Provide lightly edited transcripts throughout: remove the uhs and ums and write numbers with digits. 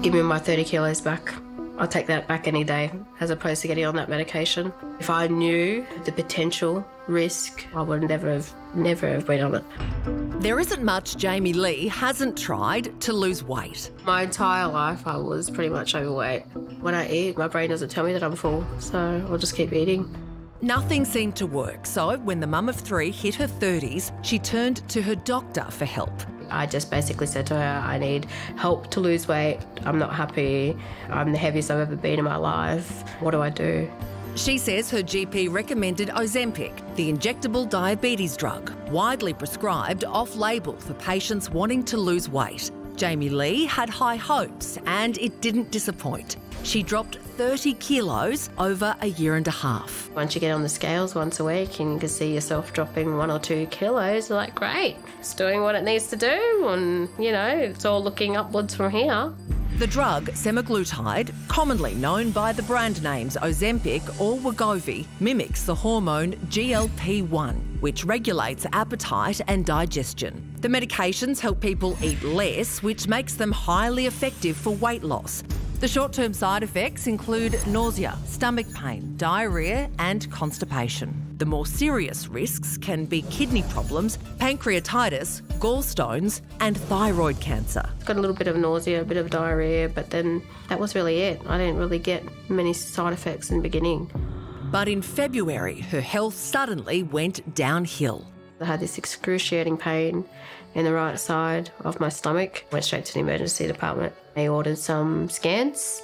Give me my 30 kilos back. I'll take that back any day, as opposed to getting on that medication. If I knew the potential risk, I would never have been on it. There isn't much Jamie Lee hasn't tried to lose weight. My entire life, I was pretty much overweight. When I eat, my brain doesn't tell me that I'm full, so I'll just keep eating. Nothing seemed to work, so when the mum of 3 hit her 30s, she turned to her doctor for help. I just basically said to her, I need help to lose weight. I'm not happy. I'm the heaviest I've ever been in my life. What do I do? She says her GP recommended Ozempic, the injectable diabetes drug, widely prescribed off-label for patients wanting to lose weight. Jamie Lee had high hopes and it didn't disappoint. She dropped 30 kilos over a year and a half. Once you get on the scales once a week and you can see yourself dropping 1 or 2 kilos, you're like, great, it's doing what it needs to do, and, you know, it's all looking upwards from here. The drug, semaglutide, commonly known by the brand names Ozempic or Wegovy, mimics the hormone GLP-1, which regulates appetite and digestion. The medications help people eat less, which makes them highly effective for weight loss. The short-term side effects include nausea, stomach pain, diarrhoea and constipation. The more serious risks can be kidney problems, pancreatitis, gallstones and thyroid cancer. Got a little bit of nausea, a bit of diarrhoea, but then that was really it. I didn't really get many side effects in the beginning. But in February, her health suddenly went downhill. I had this excruciating pain in the right side of my stomach. Went straight to the emergency department. They ordered some scans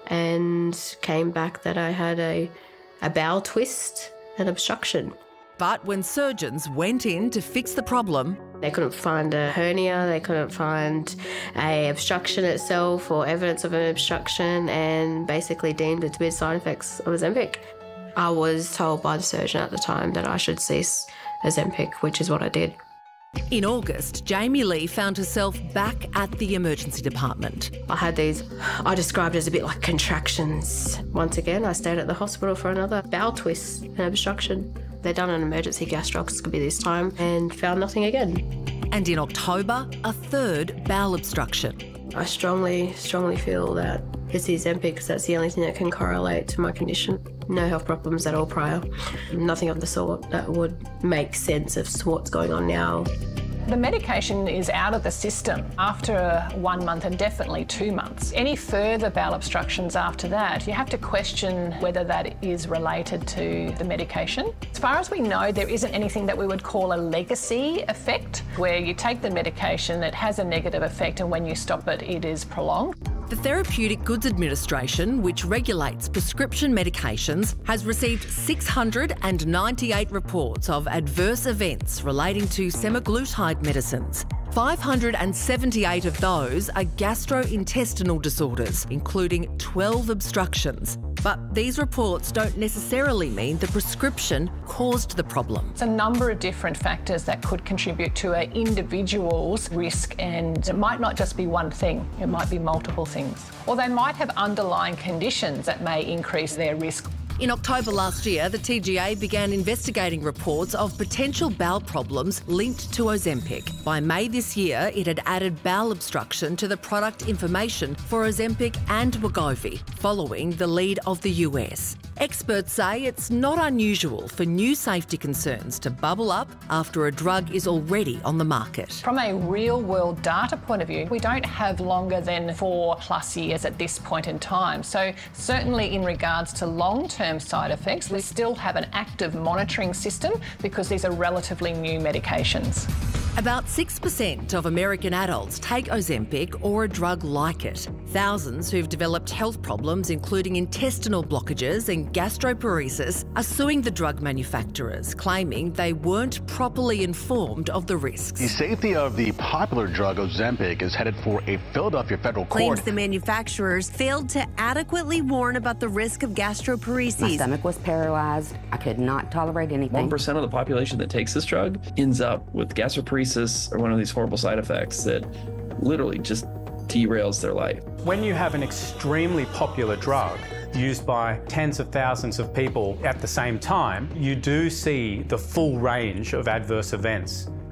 and came back that I had a bowel twist and obstruction. But when surgeons went in to fix the problem, they couldn't find a hernia, they couldn't find a obstruction itself or evidence of an obstruction, and basically deemed it to be side effects of Ozempic. I was told by the surgeon at the time that I should cease Ozempic, which is what I did. In August, Jamie Lee found herself back at the emergency department. I had these, I described as a bit like contractions. Once again, I stayed at the hospital for another bowel twist and obstruction. They'd done an emergency gastroscopy this time and found nothing again. And in October, a third bowel obstruction. I strongly feel that it's the Ozempic because that's the only thing that can correlate to my condition. No health problems at all prior. Nothing of the sort that would make sense of what's going on now. The medication is out of the system after 1 month and definitely 2 months. Any further bowel obstructions after that, you have to question whether that is related to the medication. As far as we know, there isn't anything that we would call a legacy effect, where you take the medication, it has a negative effect, and when you stop it, it is prolonged. The Therapeutic Goods Administration, which regulates prescription medications, has received 698 reports of adverse events relating to semaglutide medicines. 578 of those are gastrointestinal disorders, including 12 obstructions. But these reports don't necessarily mean the prescription caused the problem. It's a number of different factors that could contribute to an individual's risk, and it might not just be one thing, it might be multiple things. Or they might have underlying conditions that may increase their risk. In October last year, the TGA began investigating reports of potential bowel problems linked to Ozempic. By May this year, it had added bowel obstruction to the product information for Ozempic and Wegovy, following the lead of the US. Experts say it's not unusual for new safety concerns to bubble up after a drug is already on the market. From a real-world data point of view, we don't have longer than 4+ years at this point in time. So certainly in regards to long-term side effects, we still have an active monitoring system because these are relatively new medications. About 6% of American adults take Ozempic or a drug like it. Thousands who've developed health problems, including intestinal blockages and gastroparesis, are suing the drug manufacturers, claiming they weren't properly informed of the risks. The safety of the popular drug Ozempic is headed for a Philadelphia federal court. Claims the manufacturers failed to adequately warn about the risk of gastroparesis. My stomach was paralyzed. I could not tolerate anything. 1% of the population that takes this drug ends up with gastroparesis or one of these horrible side effects that literally just derails their life. When you have an extremely popular drug used by tens of thousands of people at the same time, you do see the full range of adverse events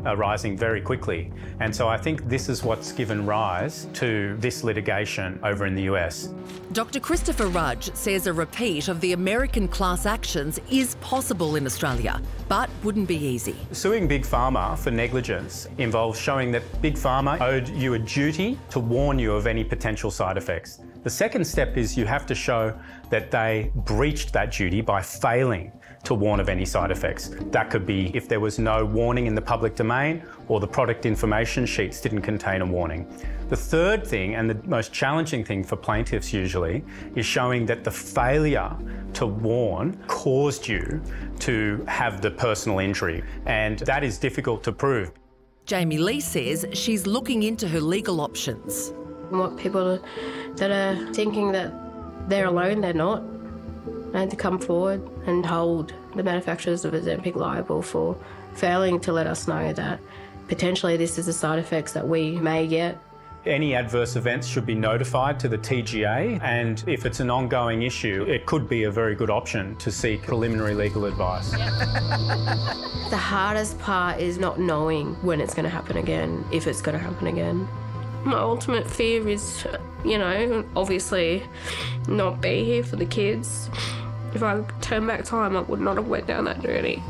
are rising very quickly. And so I think this is what's given rise to this litigation over in the US. Dr. Christopher Rudge says a repeat of the American class actions is possible in Australia, but wouldn't be easy. Suing Big Pharma for negligence involves showing that Big Pharma owed you a duty to warn you of any potential side effects. The second step is you have to show that they breached that duty by failing to warn of any side effects. That could be if there was no warning in the public domain or the product information sheets didn't contain a warning. The third thing, and the most challenging thing for plaintiffs usually, is showing that the failure to warn caused you to have the personal injury, and that is difficult to prove. Jamie Lee says she's looking into her legal options. What people that are thinking that they're alone, they're not. They had to come forward and hold the manufacturers of Ozempic liable for failing to let us know that potentially this is the side effects that we may get. Any adverse events should be notified to the TGA, and if it's an ongoing issue, it could be a very good option to seek preliminary legal advice. The hardest part is not knowing when it's going to happen again, if it's going to happen again. My ultimate fear is, obviously not be here for the kids. If I turn back time, I would not have went down that journey.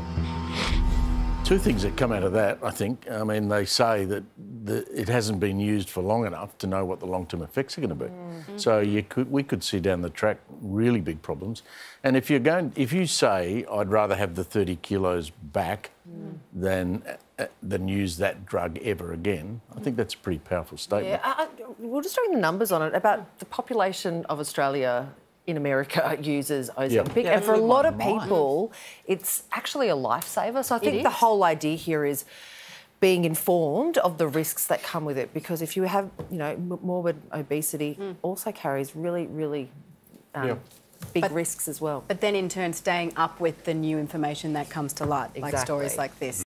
Two things that come out of that, I think. I mean, they say that it hasn't been used for long enough to know what the long-term effects are going to be. Mm-hmm. So we could see down the track really big problems. And if you say I'd rather have the 30 kilos back than use that drug ever again, I think that's a pretty powerful statement. Yeah, we're just doing the numbers on it about the population of Australia in America uses Ozempic, and for a lot of people, it's actually a lifesaver. So I think the whole idea here is being informed of the risks that come with it, because if you have, morbid obesity, also carries really, really big risks as well. But then in turn, staying up with the new information that comes to light, like stories like this.